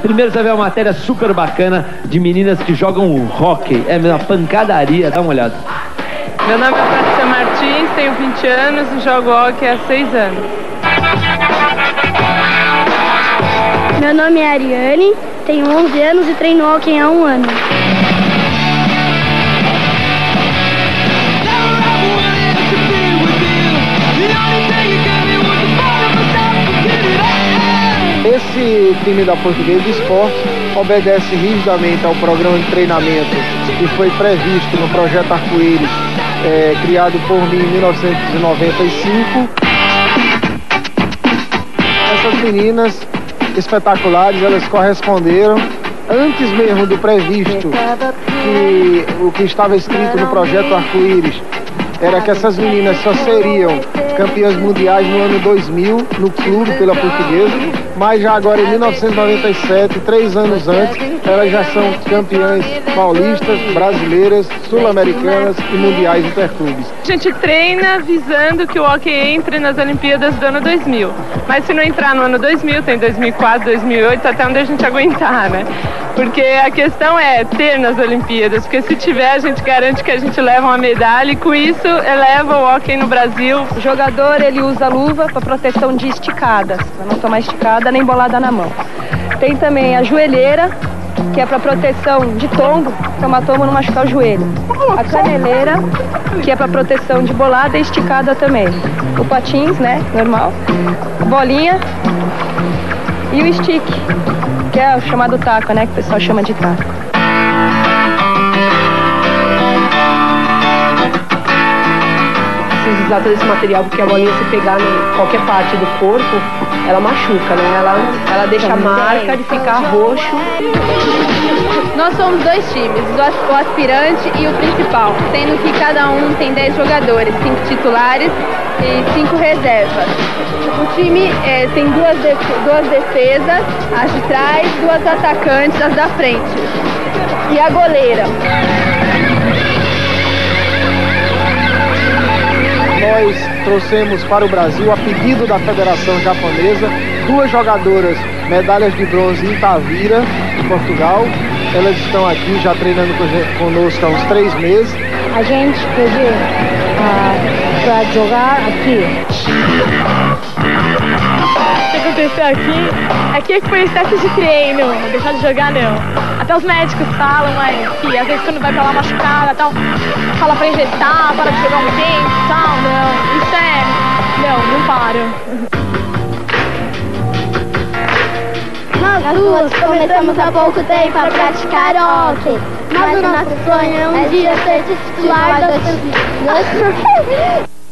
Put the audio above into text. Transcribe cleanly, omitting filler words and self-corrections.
Primeiro você vê uma matéria super bacana de meninas que jogam hóquei. É uma pancadaria, dá uma olhada. Meu nome é Patrícia Martins, tenho 20 anos e jogo hóquei há 6 anos. Meu nome é Ariane, tenho 11 anos e treino hóquei há 1 ano. Esse time da Portuguesa de Esporte obedece rigidamente ao programa de treinamento que foi previsto no projeto Arco-Íris, criado por mim em 1995. Essas meninas espetaculares, elas corresponderam antes mesmo do previsto, que o que estava escrito no projeto Arco-Íris era que essas meninas só seriam campeãs mundiais no ano 2000, no clube pela Portuguesa, mas já agora em 1997, 3 anos antes, elas já são campeãs paulistas, brasileiras, sul-americanas e mundiais interclubes. A gente treina visando que o hóquei entre nas Olimpíadas do ano 2000, mas se não entrar no ano 2000, tem 2004, 2008, até onde a gente aguentar, né? Porque a questão é ter nas Olimpíadas, porque se tiver a gente garante que a gente leva uma medalha e com isso eleva o hóquei no Brasil. O jogador, ele usa luva para proteção de esticadas, para não tomar esticada nem bolada na mão. Tem também a joelheira, que é para proteção de tombo, tombo não machucar o joelho. A caneleira, que é para proteção de bolada e esticada também. O patins, né, normal. A bolinha e o stick, que é o chamado taco, né, que o pessoal chama de taco. Preciso usar todo esse material porque a bolinha, se pegar em qualquer parte do corpo, ela machuca, né? Ela deixa a marca de ficar roxo. Nós somos 2 times, o aspirante e o principal, sendo que cada um tem 10 jogadores, 5 titulares e 5 reservas. O time tem duas defesas, as de trás, 2 atacantes, as da frente. E a goleira. Nós trouxemos para o Brasil, a pedido da Federação Japonesa, 2 jogadoras medalhas de bronze em Tavira, em Portugal. Elas estão aqui já treinando conosco há uns 3 meses. A gente pediu para jogar aqui. O que aconteceu aqui foi excesso de treino, deixar de jogar não. Até os médicos falam, mas que às vezes quando vai pra lá machucada e tal, fala pra injetar, para de jogar um tempo e tal, não. Isso não paro. Nós duas começamos há pouco tempo a praticar hóquei, mas o nosso sonho é um dia ser titular das